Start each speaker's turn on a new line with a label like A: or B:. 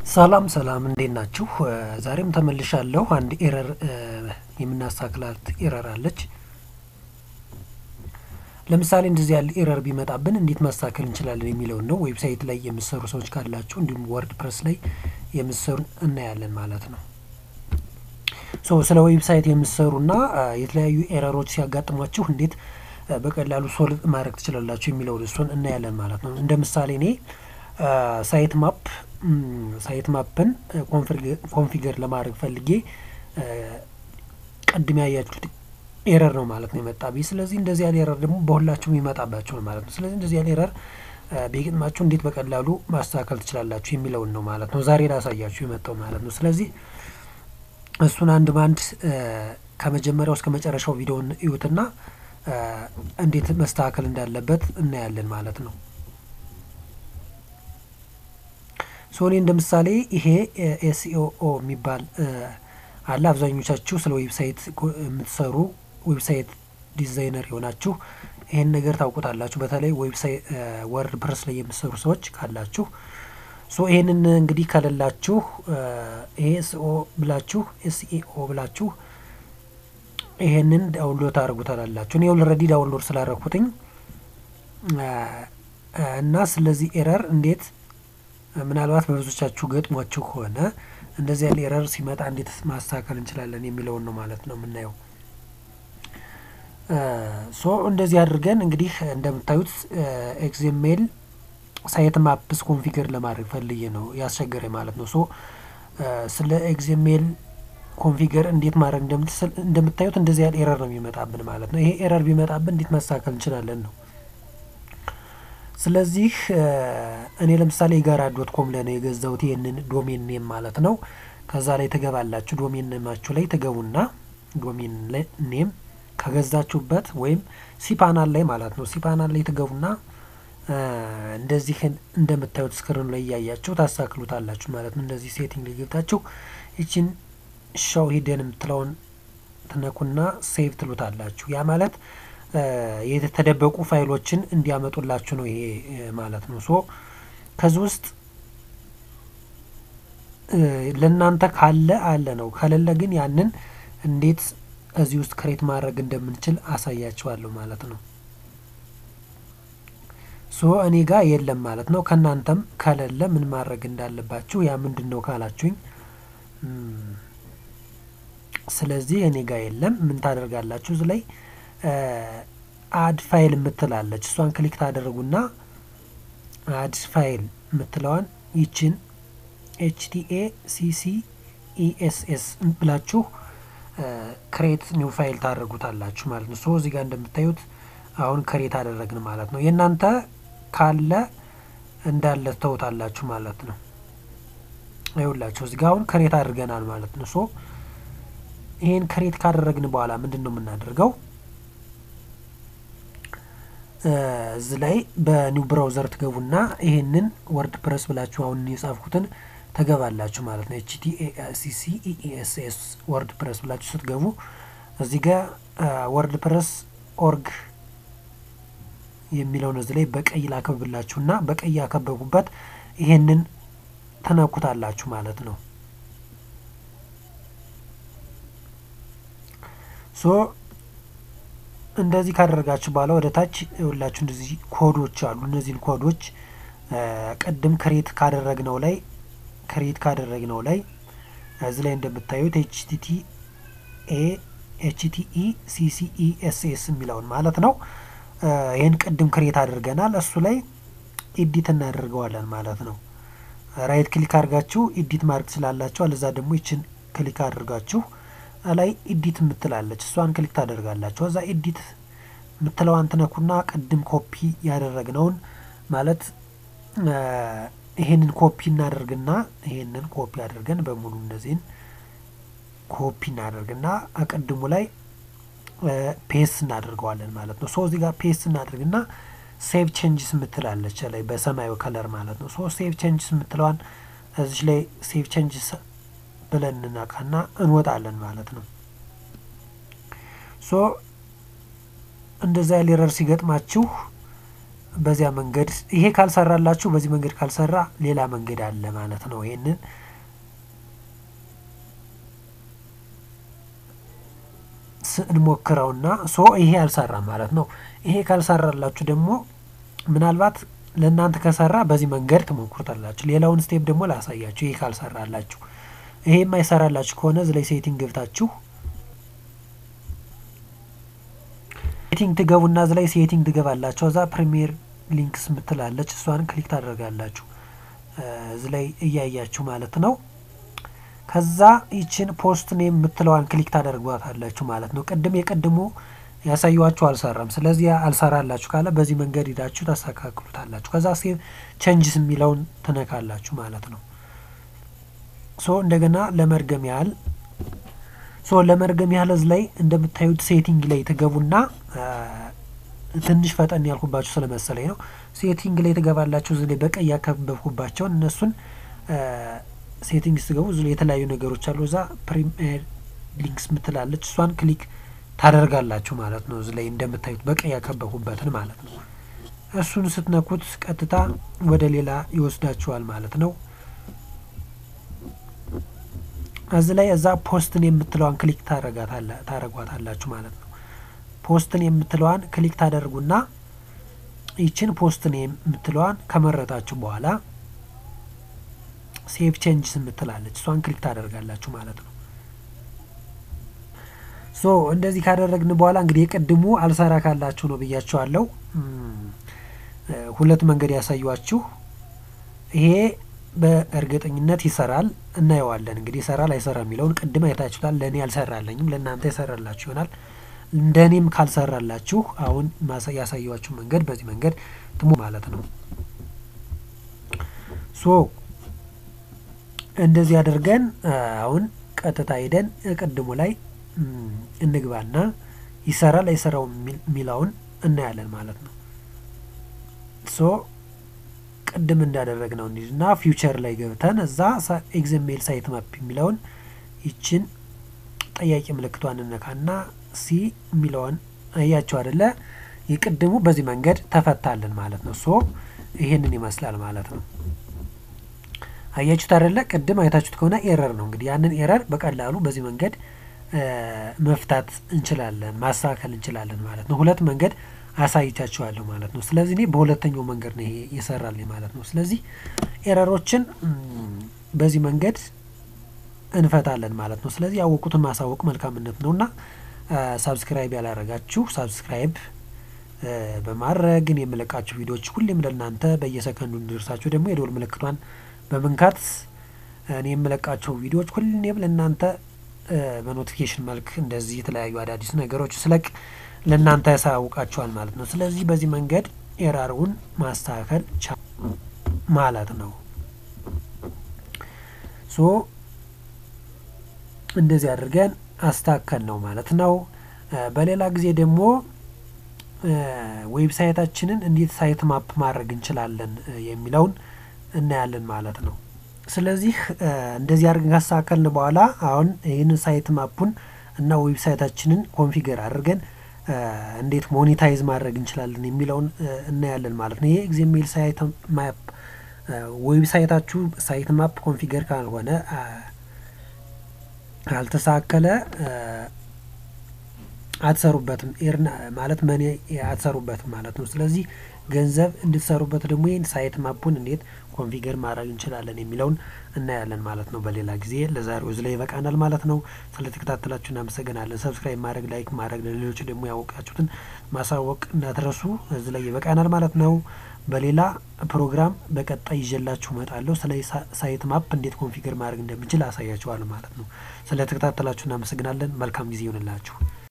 A: ሰላም እንዴት ናችሁ? ዛሬም ተመልሻለሁ። አንድ ኤረር የምናስተካክላት ኤረር አለች። ለምሳሌ እንደዚህ ያለ ኤረር ቢመጣብን እንዴት ማስተካከል እንችላለን የሚለውን ነው። ዌብሳይት ላይ የምትሰሩ ሰዎች ካላችሁ እንዲሁም ወርድፕረስ ላይ የምትሰሩ እናያለን ማለት ነው። ስለ ዌብሳይት የምትሰሩና የተለያዩ ኤረሮች ሲያጋጥሟችሁ እንዴት በቀላሉ ሶልቭ ማድረግ ትችላላችሁ የሚለውን እሱን እናያለን ማለት ነው። እንደ ምሳሌ እኔ ሳይት ማፕን ኮንፊገር ለማድረግ ፈልጌ ቀድም ያያችሁት ኤረር ነው ማለት ነው የመጣብኝ። ስለዚህ እንደዚህ ያለ ኤረር ደግሞ በሁላችሁም ይመጣባችሁ ማለት ነው። ስለዚህ እንደዚህ ያለ ኤረር ቢገጥማችሁ እንዴት በቀላሉ ማስተካከል ትችላላችሁ የሚለውን ነው ማለት ነው ዛሬ ላሳያችሁ የመጣው ማለት ነው። ስለዚህ እሱን አንድ ባንድ ከመጀመሪያው እስከ መጨረሻው ቪዲዮውን እዩትና እንዴት መስተካከል እንዳለበት እናያለን ማለት ነው። እኔ እንደምሳሌ ይሄ ኤስኢኦ የሚባል አለ። አብዛኞቻችሁ ስለ ዌብሳይት የምትሰሩ ዌብሳይት ዲዛይነር የሆናችሁ ይሄን ነገር ታውቁታላችሁ። በተለይ ዌብሳይት ወርድፕረስ ላይ የምትሰሩ ሰዎች ካላችሁ ይሄንን እንግዲህ ከሌላችሁ ኤስኢኦ ብላችሁ ይሄንን ዳውንሎድ ታደርጉታላችሁ። እኔ ኦልሬዲ ዳውንሎድ ስላደረኩትኝ እና ስለዚህ ኤረር እንዴት ምናልባት በብዙቻችሁ ገጥሟችሁ ከሆነ እንደዚህ ያለ ኤረር ሲመጣ እንዴት ማስተካከል እንችላለን የሚለውን ነው ማለት ነው የምናየው። እንደዚህ አድርገን እንግዲህ እንደምታዩት ኤክስኤምኤል ሳይት ማፕስ ኮንፊገር ለማድረግ ፈልጌ ነው ያስቸገረኝ ማለት ነው። ስለ ኤክስኤምኤል ኮንፊገር እንዴት ማድረግ እንደምታዩት እንደዚህ ያለ ኤረር ነው የሚመጣብን ማለት ነው። ይሄ ኤረር ቢመጣብን እንዴት ማስተካከል እንችላለን ነው። ስለዚህ እኔ ለምሳሌ ጋራ.com ላይ ነው የገዛሁት ይሄንን ዶሜን ኔም ማለት ነው። ከዛ ላይ ተገባላችሁ ዶሜን ኔማችሁ ላይ ተገቡና ዶሜን ኔም ከገዛችሁበት ወይም ሲፓናል ላይ ማለት ነው ሲፓናል ላይ ተገቡና እንደዚህ እንደምታዩት ስክሪን ላይ ያያችሁ ታስተካክሉታላችሁ ማለት ነው። እንደዚህ ሴቲንግ ላይ ገብታችሁ እቺን ሾው ሂደን የምትለውን ትነኩና ሴቭ ትሉታላችሁ። ያ ማለት የተደበቁ ፋይሎችን እንዲያመጡላችሁ ነው ይሄ ማለት ነው። ከዚህ ውስጥ ለእናንተ ካለ አለ ነው፣ ከሌለ ግን ያንን እንዴት እዚህ ውስጥ ክሬት ማድረግ እንደምንችል አሳያችኋለሁ ማለት ነው። እኔ ጋር የለም ማለት ነው። ከናንተም ከሌለ ምን ማድረግ እንዳለባችሁ ያ ምንድነው ካላችሁኝ፣ ስለዚህ እኔ ጋር የለም ምን ታደርጋላችሁ እዚህ ላይ አድ ፋይል የምትላለች እሷን ክሊክ ታደርጉና አድ ፋይል የምትለዋን ይችን HTACCESS ብላችሁ ክሬት ኒው ፋይል ታደርጉታላችሁ ማለት ነው። እዚህ ጋር እንደምታዩት አሁን ክሬት አደረግን ማለት ነው። የእናንተ ካለ እንዳለ ተውታላችሁ ማለት ነው። አይውላችሁ እዚህ ጋር አሁን ክሬት አድርገናል ማለት ነው። ይሄን ክሬት ካደረግን በኋላ ምንድነው የምናደርገው? እዚህ ላይ በኒው ብራውዘር ትገቡና ይሄንን ወርድፕረስ ብላችሁ አሁን የጻፍኩትን ተገባላችሁ ማለት ነው። HTACCESS ወርድፕረስ ብላችሁ ስትገቡ እዚህ ጋር ወርድፕረስ ኦርግ የሚለውን እዚህ ላይ በቀይ ላከብላችሁና በቀይ ያከበቡበት ይሄንን ተነኩታላችሁ ማለት ነው። እንደዚህ ካደረጋችሁ በኋላ ወደ ታች ሁላችሁ እንደዚህ ኮዶች አሉ። እነዚህን ኮዶች ቀድም ክሬት ካደረግነው ላይ እዚህ ላይ እንደምታዩት HTECCESS የሚለውን ማለት ነው። ይሄን ቀድም ክሬት አድርገናል። እሱ ላይ ኤዲት እናደርገዋለን ማለት ነው። ራይት ክሊክ አድርጋችሁ ኤዲት ማድረግ ስላላችሁ አለዛ ደግሞ ይችን ክሊክ አድርጋችሁ ላይ ኤዲት የምትላለች እሷን ክሊክ ታደርጋላችሁ። እዛ ኤዲት የምትለዋን ትነኩና ቀድም ኮፒ ያደረግነውን ማለት ይሄንን ኮፒ እናደርግና ይሄንን ኮፒ አድርገን በሙሉ እነዚህን ኮፒ እናደርግና አቀድሙ ላይ ፔስት እናደርገዋለን ማለት ነው። እዚህ ጋር ፔስት እናደርግና ሴቭ ቼንጅስ የምትላለች ላይ በሰማያዊ ከለር ማለት ነው። ሴቭ ቼንጅስ የምትለዋን እዚህ ላይ ሴቭ ቼንጅስ ብለን እናካና እንወጣለን ማለት ነው። እንደዛ ያለ ኤረር ሲገጥማችሁ በዚያ መንገድ ይሄ ካልሰራላችሁ በዚህ መንገድ ካልሰራ ሌላ መንገድ አለ ማለት ነው። ይሄንን እንሞክረውና ይሄ አልሰራም ማለት ነው። ይሄ ካልሰራላችሁ ደግሞ ምናልባት ለእናንተ ከሰራ በዚህ መንገድ ትሞክሩታላችሁ። ሌላውን ስቴፕ ደግሞ ላሳያችሁ። ይሄ ካልሰራላችሁ ይሄ የማይሰራላችሁ ከሆነ እዚህ ላይ ሴቲንግ ገብታችሁ ሴቲንግ ትገቡና እዚህ ላይ ሴቲንግ ትገባላችሁ። እዛ ፕሪሚየር ሊንክስ ምትላለች እሷን ክሊክ ታደርጋላችሁ። እዚህ ላይ እያያችሁ ማለት ነው። ከዛ ይችን ፖስት ኔም ምትለዋን ክሊክ ታደርጓታላችሁ ማለት ነው። ቅድም የቀድሞ ያሳዩዋችሁ አልሰራም። ስለዚህ አልሰራላችሁ ካለ በዚህ መንገድ ሄዳችሁ ታስተካክሉታላችሁ። ከዛ ሴቭ ቼንጅስ የሚለውን ትነካላችሁ ማለት ነው። እንደገና ለመርገም ያህል እዚህ ላይ እንደምታዩት ሴቲንግ ላይ ትገቡና ትንሽ ፈጠን ያልኩባችሁ ስለመሰለኝ ነው። ሴቲንግ ላይ ትገባላችሁ። እዚህ ላይ በቀይ ያከበብኩባቸው እነሱን ሴቲንግ ስትገቡ እዚህ ላይ የተለያዩ ነገሮች አሉ። እዛ ፕሪሚየር ሊንክስ ምትላለች እሷን ክሊክ ታደርጋላችሁ ማለት ነው። እዚህ ላይ እንደምታዩት በቀይ ያከበብኩበትን ማለት ነው። እሱን ስትነኩት ቀጥታ ወደ ሌላ ይወስዳችኋል ማለት ነው። እዚህ ላይ እዛ ፖስትን የምትለዋን ክሊክ ታረጓታላችሁ ማለት ነው። ፖስትን የምትለዋን ክሊክ ታደርጉና ይችን ፖስትን የምትለዋን ከመረጣችሁ በኋላ ሴቭ ቼንጅስ የምትላለች እሷን ክሊክ ታደርጋላችሁ ማለት ነው። እንደዚህ ካደረግን በኋላ እንግዲህ የቀድሙ አልሰራ ካላችሁ ነው ብያችኋለሁ። ሁለት መንገድ ያሳዩዋችሁ። ይሄ በእርግጠኝነት ይሰራል፣ እናየዋለን። እንግዲህ ይሰራል አይሰራ የሚለውን ቅድም አይታችሁታል። ለኔ አልሰራልኝም፣ ለእናንተ ይሰራላችሁ ይሆናል። እንደኔም ካልሰራላችሁ አሁን ያሳዩዋችሁ መንገድ በዚህ መንገድ ማለት ነው። እንደዚህ አድርገን አሁን ቀጥታ ሄደን ቅድሙ ላይ እንግባና ይሰራል አይሰራው የሚለውን እናያለን ማለት ነው። ቅድም እንዳደረግነው እንዲና ፊውቸር ላይ ገብተን እዛ ኤግዛምፕል ሳይት ማፕ የሚለውን ይችን ጥያቄ ምልክቷን እንነካና ሲ የሚለውን አያችሁ አይደለ? የቅድሙ በዚህ መንገድ ተፈታልን ማለት ነው። ይሄንን ይመስላል ማለት ነው። አያችሁት አይደለ? ቅድም አይታችሁት ከሆነ ኤረር ነው። እንግዲህ ያንን ኤረር በቀላሉ በዚህ መንገድ መፍታት እንችላለን፣ ማስተካከል እንችላለን ማለት ነው። ሁለት መንገድ አሳይቻችኋለሁ ማለት ነው። ስለዚህ እኔ በሁለተኛው መንገድ ነው ይሄ ይሰራልኝ ማለት ነው። ስለዚህ ኤረሮችን በዚህ መንገድ እንፈታለን ማለት ነው። ስለዚህ ያወቁትን ማሳወቅ መልካምነት ነውና ሳብስክራይብ ያላረጋችሁ ሳብስክራይብ በማድረግ እኔ የምለቃችሁ ቪዲዮዎች ሁሌም ለእናንተ በየሰከንዱ እንዲደርሳችሁ ደግሞ የደወል ምልክቷን በመንካት እኔ የምለቃቸው ቪዲዮዎች ሁሌም ለእናንተ በኖቲፊኬሽን መልክ እንደዚህ የተለያዩ አዳዲስ ነገሮች ስለቅ ለእናንተ ያሳውቃችኋል ማለት ነው። ስለዚህ በዚህ መንገድ ኤረሩን ማስተካከል ማለት ነው። እንደዚህ አድርገን አስተካከል ነው ማለት ነው። በሌላ ጊዜ ደግሞ ዌብሳይታችንን እንዴት ሳይት ማፕ ማድረግ እንችላለን የሚለውን እናያለን ማለት ነው። ስለዚህ እንደዚህ አድርገን ካስተካከልን በኋላ አሁን ይህንን ሳይት ማፑን እና ዌብሳይታችንን ኮንፊገር አድርገን እንዴት ሞኔታይዝ ማድረግ እንችላለን የሚለውን እናያለን ማለት ነው። ይሄ ኤግዛምፕል ሳይት ማፕ ዌብሳይታችሁ ሳይት ማፕ ኮንፊገር ካልሆነ ካልተሳከለ አትሰሩበትም ማለት ማኔ አትሰሩበትም ማለት ነው። ስለዚህ ገንዘብ እንድትሰሩበት ደግሞ ይሄን ሳይት ማፑን እንዴት ኮንፊገር ማድረግ እንችላለን የሚለውን እናያለን ማለት ነው በሌላ ጊዜ። ለዛሬው እዚህ ላይ ይበቃናል ማለት ነው። ስለተከታተላችሁ እናመሰግናለን። ሰብስክራይብ ማድረግ፣ ላይክ ማድረግ፣ ለሌሎች ደግሞ ያወቃችሁትን ማሳወቅ እንዳትረሱ። እዚህ ላይ ይበቃናል ማለት ነው። በሌላ ፕሮግራም በቀጣይ ይዤላችሁ እመጣለሁ። ስለ ሳይት ማፕ እንዴት ኮንፊገር ማድረግ እንደምንችል አሳያችኋለሁ ማለት ነው። ስለተከታተላችሁ እናመሰግናለን። መልካም ጊዜ ይሁንላችሁ።